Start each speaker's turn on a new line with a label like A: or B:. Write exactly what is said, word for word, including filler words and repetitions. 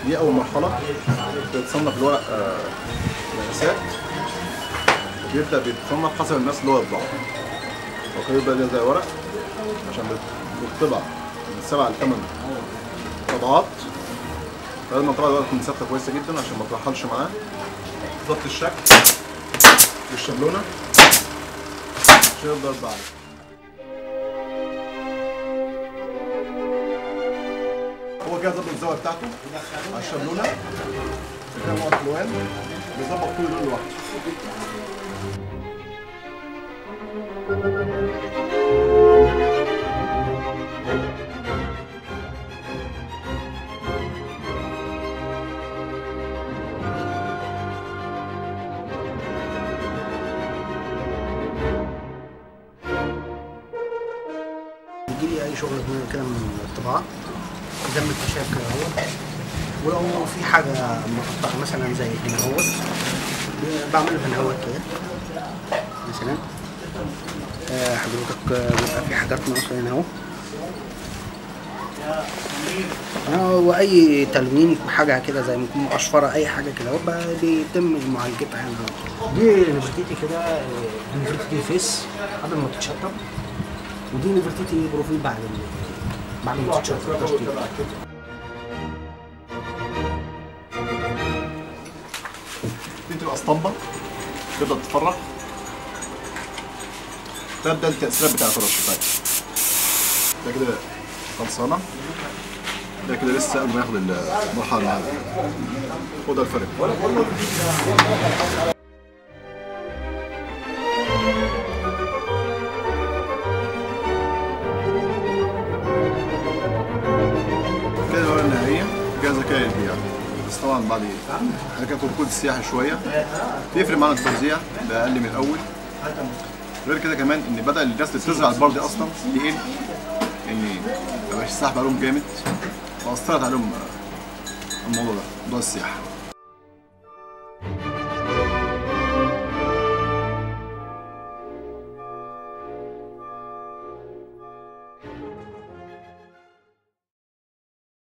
A: دي اول مرحله بتصنف الورق مقاسات، بيبدا بيتصنف حسب الناس اللي هو يطبعه. اوكي، يبقى ده زي ورق عشان بيطبع من سبع لثمان طبعات. لازم طبعا الورق تكون ثابته كويسه جدا عشان ما ترحلش معاه. ضبط الشكل بالشابلونه عشان يفضل بعد. هو كده ظبط الزاويه بتاعته على الشابلونه، كده نوع الوان بيظبط كل لون لوحده.
B: بيجيلي اي شغل كده من الطباعه زي ما انت شايف كده اهو، ولو في حاجه مقطعه مثلا زي هنا اهو بعمله هنا اهو كده مثلا. آه حضرتك بيبقى في حاجات ناقصه هنا اهو، واي تلوين حاجه كده زي ما يكون مقشفره اي حاجه كده اهو بيتم معالجتها هنا اهو. دي نفرتيتي كده، نفرتيتي فيس قبل ما تتشطب، ودي نفرتيتي بروفيل بعد بعد ما تتشطب تشطيب.
A: دي تبقى اسطمبه تبدا تتفرغ، تبدا التاثيرات بتاعت الرش بتاعتها. ده كده خلصانه، ده كده لسه قبل ما ياخد المرحله اللي بعدها. وده الفرق. كده الورقه النهائيه جاهزه كده للبيع. بس طبعا بعد احنا كده في الكود السياحي شويه بيفرق معانا التوزيع باقل من الاول. غير كده كمان ان بدا الناس اللي بتزرع البردي اصلا تقل، ان مبقاش السحب عليهم جامد، فاثرت عليهم الموضوع ده، موضوع السياحه.